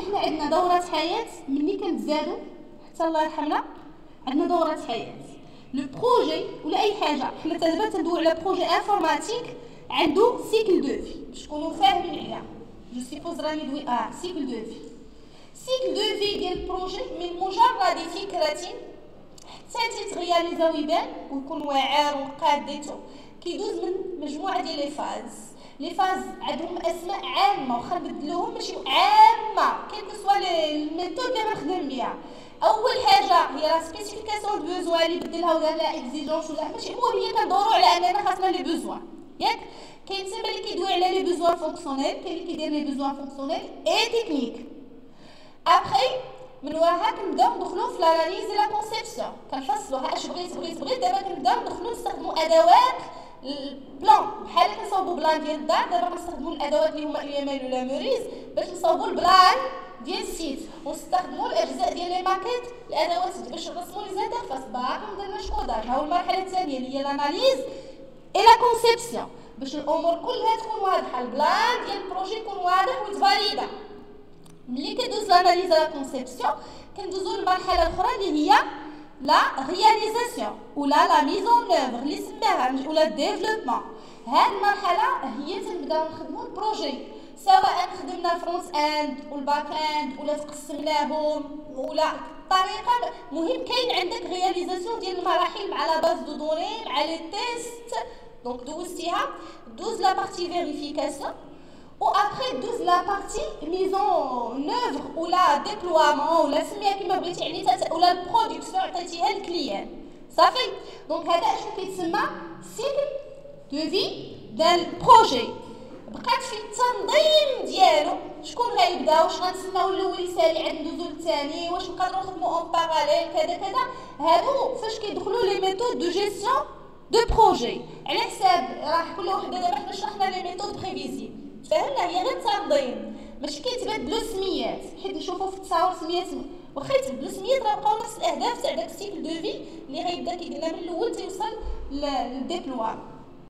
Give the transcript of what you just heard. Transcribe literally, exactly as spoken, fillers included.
حنا عندنا دورات حياه ملي كنتزادوا حتى الله يرحمنا عندنا دورات حياه. لو بروجي ولا اي حاجه حنا دابا تندويو على بروجي انفورماتيك عنده سيكل دو في باش تكونوا فاهمين عليها. جو سيبوز راني دوي اه سيكل دو في. سيكل دو في ديال البروجي من مجرد فكره حتى تيتغياليزا ويبان ويكون واعر وقادته كيدوز من مجموعه ديال لي فاز. لي فاز عندهم اسماء عامه واخا نبدلوهم ماشي عامه كيف سوا الميثود اللي غنخدم بها. اول حاجه هي لا سبيسيفيكاسيون دو بوزوان اللي بدلها ودار لها اكزيجونس ولا ماشي المهم هي كندوروا على اننا خاصنا لي بوزوان ياك. كاين تما اللي كيدوي على لي بوزوان فونكسيونيل كاين اللي كيدير لي بوزوان فونكسيونيل اي تكنيك. ابخي من وراها كنبداو ندخلو في لاناليز لا كونسيبسيون كنفصلوها اش بغيت بغيت بغيت. دابا كنبداو ندخلو نستخدموا ادوات البلان بحال كنصاوبوا بلان ديال الدار. دابا كنستخدموا الادوات اللي هما اليمال ولا موريز باش نصاوبوا البلان ديال السيت ونستخدموا الاجزاء ديال لي ماكيت الادوات باش نرسموا لي زانترفاس. باقي ما درناش كوداج. ها هو المرحله الثانيه اللي هي لاناليز اي لا كونسيبسيون باش الامور كلها تكون واضحه. البلان ديال البروجي يكون واضح ويتفاليدا. ملي كدوز لاناليز لا كونسيبسيون كندوزو للمرحله الاخرى اللي هي لا رياليزاسيون ولا لا ميز اون اوفر اللي سماها ولا ديفلوبمون. هاد المرحله هي تنبداو نخدمو البروجي سواء خدمنا الفرونت اند والباك اند ولا تقسمناهم ولا الطريقه. مهم كاين عندك رياليزاسيون ديال المراحل مع لا باز دو دوني مع لي تيست. دونك دوزتيها دوز لا بارتي فيريفيكاسيون و ابخي دوز لا بارتي ميزون اوفر ولا ديبلوامون ولا سميها كيما بغيتي يعني ولا البرودكسيون عطيتيها للكليان صافي. دونك هذا شنو كيتسمى سيكل دو في ديال البروجي. بقات في التنظيم ديالو شكون غيبدا واش غنتسناو الاول يسالي عاد ندوزو للثاني واش نقدروا نخدموا اون باراليل كذا كذا. هادو فاش كيدخلوا لي ميثود دو جيستيون دو بروجي على حساب راه كل وحده. دابا حنا شرحنا لي ميثود بريفيزي فهمنا هي غير تنظيم ماشي كيتبدلوا سميات. حيت نشوفوا في التصاور سميات واخا يتبدلوا سميات راه بقاو نفس الاهداف تاع داك السيكل دو في اللي غيبدا كيدير من الاول تيوصل للديبلوا.